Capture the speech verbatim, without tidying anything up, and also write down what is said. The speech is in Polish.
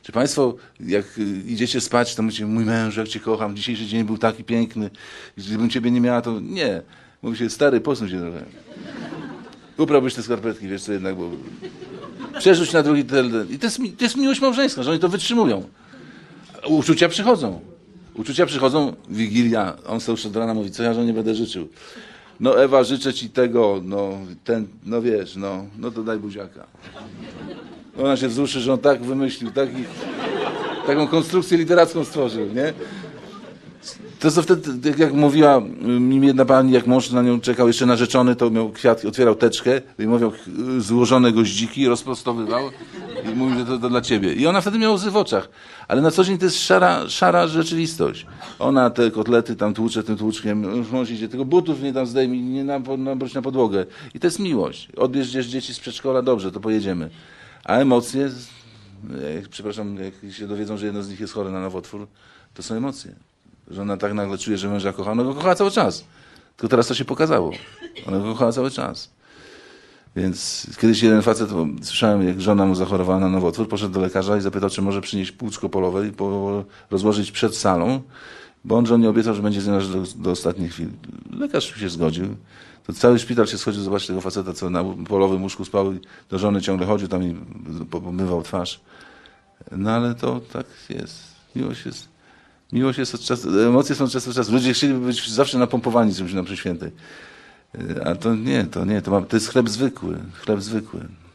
Czy państwo, jak idziecie spać, to mówicie, mój męż, jak cię kocham, dzisiejszy dzień był taki piękny, gdybym ciebie nie miała, to nie. Mówi się, stary, posuń się trochę. Uprałbyś te skarpetki, wiesz co jednak, bo... Przerzuć na drugi tel. I to jest, to jest miłość małżeńska, że oni to wytrzymują. Uczucia przychodzą. Uczucia przychodzą, Wigilia, on stał już od rana, mówi, co ja żonie będę życzył. No Ewa, życzę ci tego, no, ten, no wiesz, no, no to daj buziaka. Ona się wzruszy, że on tak wymyślił, taki, taką konstrukcję literacką stworzył, nie? To co wtedy, jak mówiła mi jedna pani, jak mąż na nią czekał, jeszcze narzeczony, to miał kwiat, otwierał teczkę, wyjmował złożone goździki, rozprostowywał i mówił, że to, to dla ciebie. I ona wtedy miała łzy w oczach. Ale na co dzień to jest szara, szara rzeczywistość. Ona te kotlety tam tłucze tym tłuczkiem, już mąż idzie, tylko butów nie tam zdejmij, nie nabróć na podłogę. I to jest miłość. Odbierz dzieci z przedszkola, dobrze, to pojedziemy. A emocje, jak, przepraszam, jak się dowiedzą, że jedno z nich jest chore na nowotwór, to są emocje. Że ona tak nagle czuje, że męża kocha. Ona go kochała cały czas. Tylko teraz to się pokazało. Ona go kochała cały czas. Więc kiedyś jeden facet, słyszałem, jak żona mu zachorowała na nowotwór, poszedł do lekarza i zapytał, czy może przynieść płuczko polowe i po, rozłożyć przed salą, bo on żonie obiecał, że będzie z nią aż do, do ostatniej chwili. Lekarz się zgodził. To cały szpital się schodził zobaczyć tego faceta, co na polowym łóżku spał i do żony ciągle chodził tam i pomywał twarz. No ale to tak jest. Miłość jest... Miłość jest od czasu, emocje są często od czasu. Ludzie chcieliby być zawsze napompowani czymś na Mszy Świętej. A to nie, to nie, to, ma, to jest chleb zwykły, chleb zwykły.